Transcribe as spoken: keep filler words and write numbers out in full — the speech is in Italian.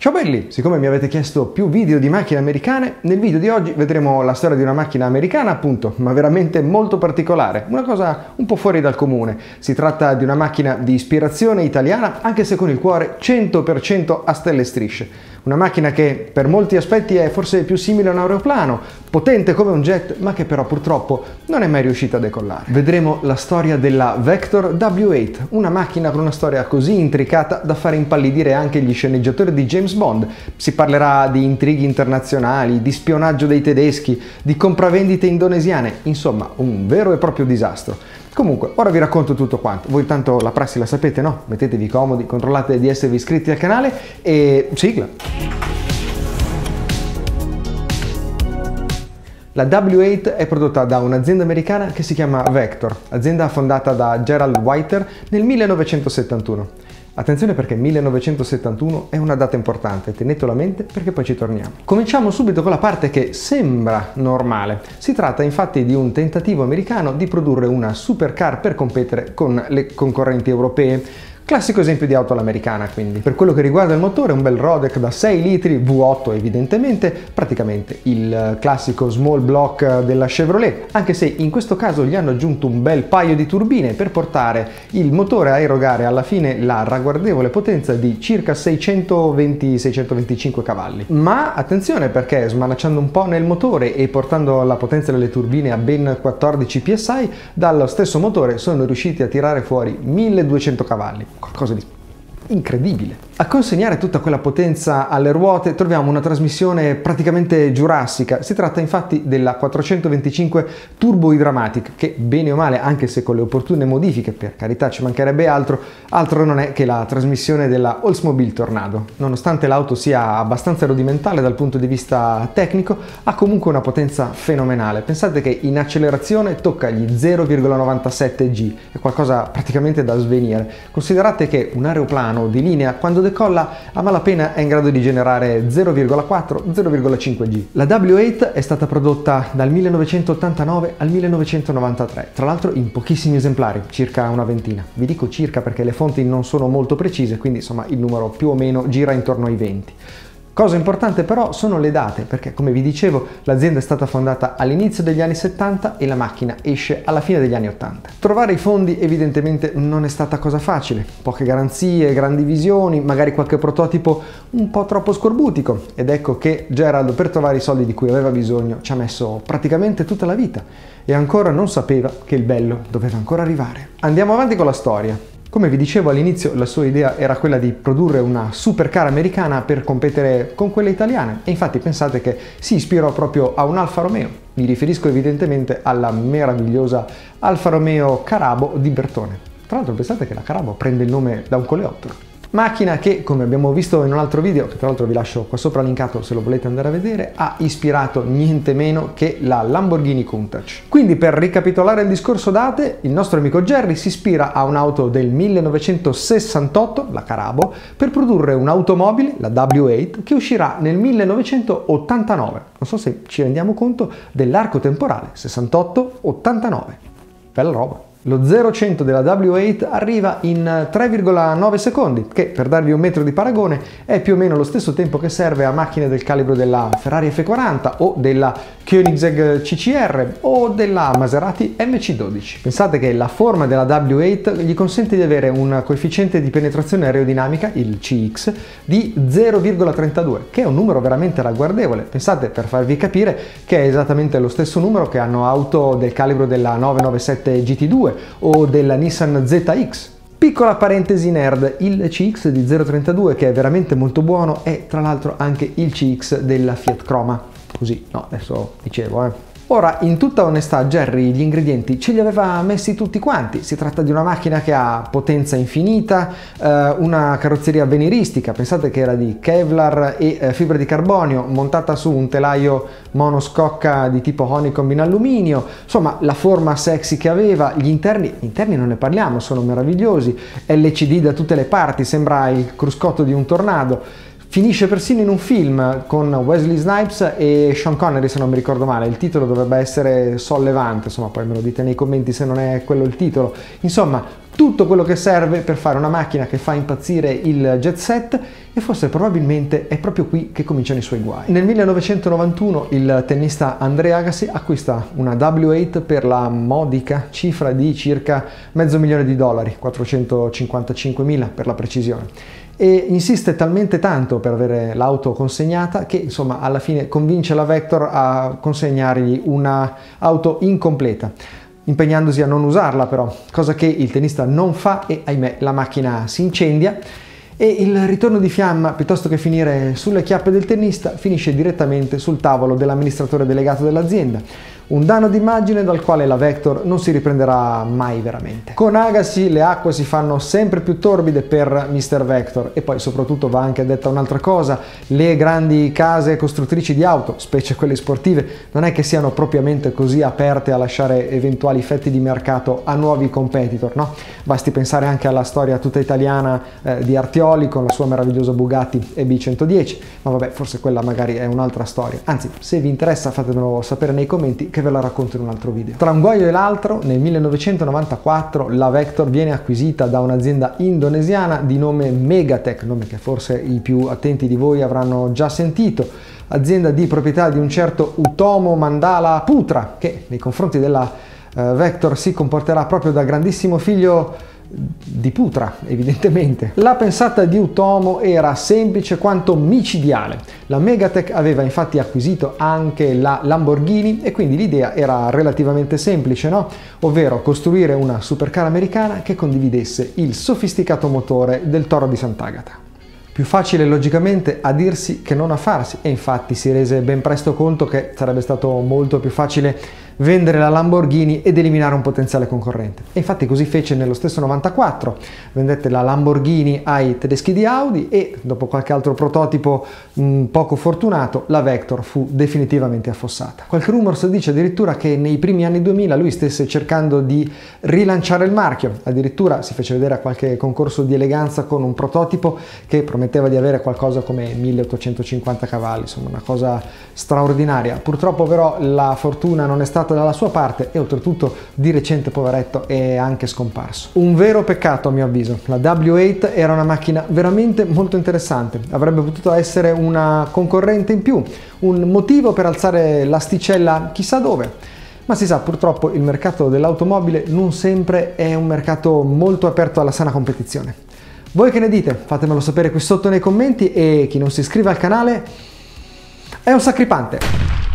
Ciao belli! Siccome mi avete chiesto più video di macchine americane, nel video di oggi vedremo la storia di una macchina americana appunto, ma veramente molto particolare, una cosa un po' fuori dal comune. Si tratta di una macchina di ispirazione italiana, anche se con il cuore cento per cento a stelle e strisce. Una macchina che per molti aspetti è forse più simile a un aeroplano, potente come un jet, ma che però purtroppo non è mai riuscita a decollare. Vedremo la storia della Vector W otto, una macchina con una storia così intricata da fare impallidire anche gli sceneggiatori di James Bond. Si parlerà di intrighi internazionali, di spionaggio dei tedeschi, di compravendite indonesiane, insomma un vero e proprio disastro. Comunque, ora vi racconto tutto quanto. Voi tanto la prassi la sapete, no? Mettetevi comodi, controllate di esservi iscritti al canale e sigla! La W otto è prodotta da un'azienda americana che si chiama Vector, azienda fondata da Gerald Whiter nel millenovecentosettantuno. Attenzione perché millenovecentosettantuno è una data importante, tenetelo a mente perché poi ci torniamo. Cominciamo subito con la parte che sembra normale. Si tratta infatti di un tentativo americano di produrre una supercar per competere con le concorrenti europee. Classico esempio di auto all'americana, quindi. Per quello che riguarda il motore, un bel Rodec da sei litri, V otto evidentemente, praticamente il classico small block della Chevrolet, anche se in questo caso gli hanno aggiunto un bel paio di turbine per portare il motore a erogare alla fine la ragguardevole potenza di circa seicentoventi seicentoventicinque cavalli. Ma attenzione perché smanacciando un po' nel motore e portando la potenza delle turbine a ben quattordici P S I, dallo stesso motore sono riusciti a tirare fuori milleduecento cavalli. Qualcosa di incredibile. A consegnare tutta quella potenza alle ruote troviamo una trasmissione praticamente giurassica. Si tratta infatti della quattrocentoventicinque Turbo Hydramatic che, bene o male, anche se con le opportune modifiche, per carità ci mancherebbe altro, altro non è che la trasmissione della Oldsmobile Tornado. Nonostante l'auto sia abbastanza rudimentale dal punto di vista tecnico, ha comunque una potenza fenomenale. Pensate che in accelerazione tocca gli zero virgola novantasette G, è qualcosa praticamente da svenire. Considerate che un aeroplano di linea quando decolla a malapena è in grado di generare zero virgola quattro zero virgola cinque G. La W otto è stata prodotta dal millenovecentottantanove al millenovecentonovantatré, tra l'altro in pochissimi esemplari, circa una ventina. Vi dico circa perché le fonti non sono molto precise, quindi insomma il numero più o meno gira intorno ai venti. Cosa importante però sono le date, perché come vi dicevo l'azienda è stata fondata all'inizio degli anni settanta e la macchina esce alla fine degli anni ottanta. Trovare i fondi evidentemente non è stata cosa facile, poche garanzie, grandi visioni, magari qualche prototipo un po' troppo scorbutico, ed ecco che Gerald per trovare i soldi di cui aveva bisogno ci ha messo praticamente tutta la vita e ancora non sapeva che il bello doveva ancora arrivare. Andiamo avanti con la storia. Come vi dicevo all'inizio, la sua idea era quella di produrre una supercar americana per competere con quelle italiane e infatti pensate che si ispirò proprio a un Alfa Romeo. Mi riferisco evidentemente alla meravigliosa Alfa Romeo Carabo di Bertone. Tra l'altro pensate che la Carabo prende il nome da un coleottero. Macchina che, come abbiamo visto in un altro video, che tra l'altro vi lascio qua sopra linkato se lo volete andare a vedere, ha ispirato niente meno che la Lamborghini Countach. Quindi per ricapitolare il discorso date, il nostro amico Jerry si ispira a un'auto del millenovecentosessantotto, la Carabo, per produrre un'automobile, la W otto, che uscirà nel millenovecentottantanove. Non so se ci rendiamo conto dell'arco temporale, sessantotto ottantanove. Bella roba. Lo zero a cento della W otto arriva in tre virgola nove secondi, che per darvi un metro di paragone è più o meno lo stesso tempo che serve a macchine del calibro della Ferrari F quaranta o della Koenigsegg C C R o della Maserati M C dodici. Pensate che la forma della W otto gli consente di avere un coefficiente di penetrazione aerodinamica, il C X, di zero virgola trentadue, che è un numero veramente ragguardevole. Pensate, per farvi capire, che è esattamente lo stesso numero che hanno auto del calibro della novecentonovantasette G T due o della Nissan Z X. Piccola parentesi nerd, il C X di zero virgola trentadue, che è veramente molto buono, è tra l'altro anche il C X della Fiat Croma. Così, no, adesso dicevo, eh. Ora, in tutta onestà, Jerry gli ingredienti ce li aveva messi tutti quanti. Si tratta di una macchina che ha potenza infinita, eh, una carrozzeria avveniristica, pensate che era di Kevlar e eh, fibra di carbonio, montata su un telaio monoscocca di tipo Honeycomb in alluminio, insomma la forma sexy che aveva, gli interni, gli interni non ne parliamo, sono meravigliosi, L C D da tutte le parti, sembra il cruscotto di un tornado. Finisce persino in un film con Wesley Snipes e Sean Connery, se non mi ricordo male. Il titolo dovrebbe essere Sollevante, insomma poi me lo dite nei commenti se non è quello il titolo. Insomma, tutto quello che serve per fare una macchina che fa impazzire il jet set, e forse probabilmente è proprio qui che cominciano i suoi guai. Nel millenovecentonovantuno il tennista Andre Agassi acquista una W otto per la modica cifra di circa mezzo milione di dollari, quattrocentocinquantacinquemila per la precisione, e insiste talmente tanto per avere l'auto consegnata che insomma alla fine convince la Vector a consegnargli una auto incompleta, impegnandosi a non usarla però, cosa che il tennista non fa e ahimè la macchina si incendia, e il ritorno di fiamma, piuttosto che finire sulle chiappe del tennista, finisce direttamente sul tavolo dell'amministratore delegato dell'azienda. Un danno d'immagine dal quale la Vector non si riprenderà mai veramente. Con Agassi le acque si fanno sempre più torbide per mister Vector, e poi soprattutto va anche detta un'altra cosa: le grandi case costruttrici di auto, specie quelle sportive, non è che siano propriamente così aperte a lasciare eventuali fetti di mercato a nuovi competitor, no? Basti pensare anche alla storia tutta italiana eh, di Artioli con la sua meravigliosa Bugatti E B centodieci, ma vabbè, forse quella magari è un'altra storia. Anzi, se vi interessa fatemelo sapere nei commenti che ve la racconto in un altro video. Tra un guaio e l'altro, nel millenovecentonovantaquattro la Vector viene acquisita da un'azienda indonesiana di nome Megatech, nome che forse i più attenti di voi avranno già sentito, azienda di proprietà di un certo Utomo Mandala Putra, che nei confronti della uh, Vector si comporterà proprio da grandissimo figlio di Putra, evidentemente. La pensata di Utomo era semplice quanto micidiale. La Megatech aveva infatti acquisito anche la Lamborghini e quindi l'idea era relativamente semplice, no? Ovvero costruire una supercar americana che condividesse il sofisticato motore del Toro di Sant'Agata. Più facile logicamente a dirsi che non a farsi, e infatti si rese ben presto conto che sarebbe stato molto più facile vendere la Lamborghini ed eliminare un potenziale concorrente. E infatti così fece nello stesso novantaquattro, vendette la Lamborghini ai tedeschi di Audi e dopo qualche altro prototipo mh, poco fortunato la Vector fu definitivamente affossata. Qualche rumor dice addirittura che nei primi anni duemila lui stesse cercando di rilanciare il marchio, addirittura si fece vedere a qualche concorso di eleganza con un prototipo che prometteva di avere qualcosa come milleottocentocinquanta cavalli, insomma una cosa straordinaria. Purtroppo però la fortuna non è stata dalla sua parte e oltretutto di recente, poveretto, è anche scomparso. Un vero peccato a mio avviso. La W otto era una macchina veramente molto interessante, avrebbe potuto essere una concorrente in più, un motivo per alzare l'asticella chissà dove. Ma si sa, purtroppo il mercato dell'automobile non sempre è un mercato molto aperto alla sana competizione. Voi che ne dite? Fatemelo sapere qui sotto nei commenti, e chi non si iscrive al canale è un sacripante.